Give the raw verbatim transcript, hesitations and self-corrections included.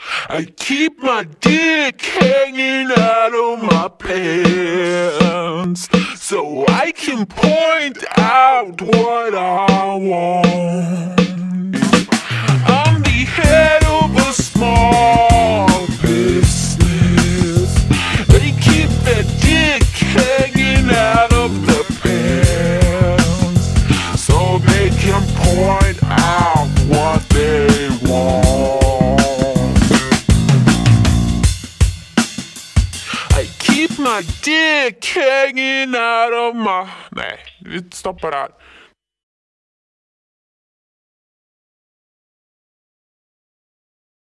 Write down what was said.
I keep my dick hanging out of my pants so I can point out what I want. I'm the head of a small business. They keep their dick hanging out of the pants so they can point out what they want. I keep my dick hanging out of my... Nej, vi stoppar där.